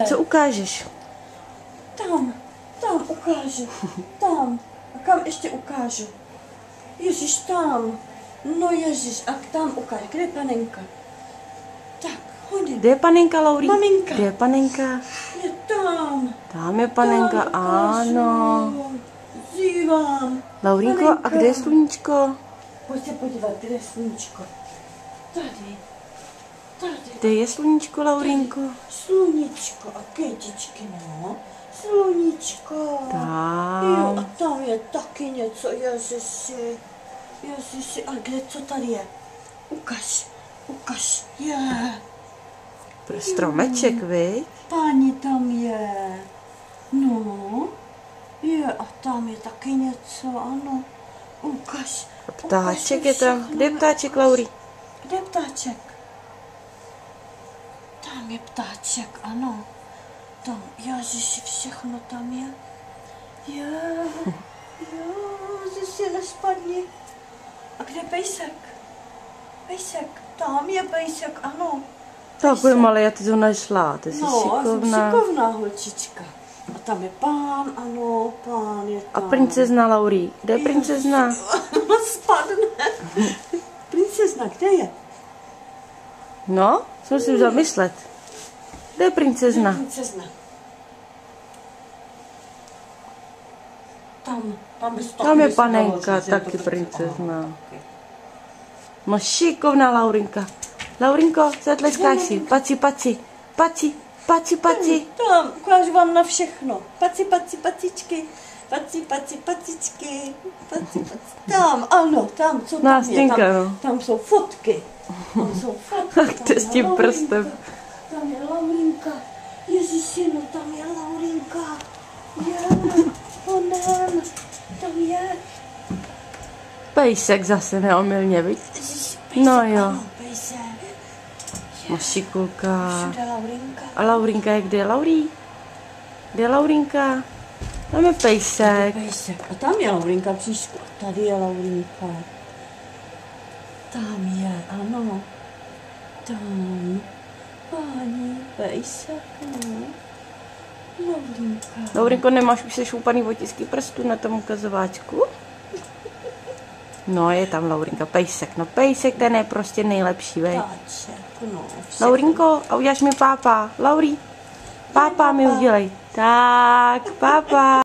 Co ukážeš? Tam ukážu. Tam. A kam ještě ukážu? Ježíš, tam. No ježíš, a tam ukážu. Kde je panenka? Tak, hodně. Kde je panenka, Lauri? Maminka. Kde je panenka? Je tam. Tam je panenka, Tam ukážu. ano. Zívám. Laurinko, a kde je sluníčko? Pojď se podívat, kde je sluníčko. Tady. Kde je sluníčko, Laurinko? Sluníčko a kytičky, no. Sluníčko. Tam. Jo, a tam je taky něco, Ježiši. Ježiši, a kde, co tady je? Ukaž, je. Stromeček, viď? Páni, tam je. No, je, a tam je taky něco, ano. Ukaž. Ptáček je tam. Kde je ptáček, Lauri? Kde je ptáček? Tam je ptáček, ano. Tam, Ježiši, všechno tam je. Ježiši, nespadni. A kde je pejsek? Tam je pejsek, ano. Takový malý, já ty to našla, ty jsi šikovná. šikovná. Šikovná holčička. A tam je pán, ano, pán je tam. A princezna, Lauri, kde je princezna? Spadne. Princezna, kde je? No, co musím zamyslet. Kde je princezna? Princezna. Tam je panenka, taky princezna. No šikovná Laurinka. Laurinko, zatleskáš si. Paci. Tam, ukážu vám na všechno. Pacičky. Pacičky. Tam, ano, tam, co tam Nástěnka, je? no. Tam jsou fotky. Tak to s tím prstem. Tam je Laurinka. Ježiši, no tam je Laurinka. Onem, tam je. Pejsek zase neomylně, viď? Ježiši, No jo. Ano, pejsek. No šikulka. Všude Laurinka. A Laurinka je kde? Laurí? Kde je Laurinka? Tam je pejsek. A tam je Laurinka příšku. Tady je Laurinka. Tam je, ano. Tam. Páni, pejsek, no. Laurinka. Laurinko, nemáš už sešoupaný otisky prstů na tom ukazováčku? No, je tam Laurinka, pejsek. No pejsek, ten je prostě nejlepší, vej. Laurinko, a uděláš mi pápa. Lauri, pápa mi udělej. Tak, pápa.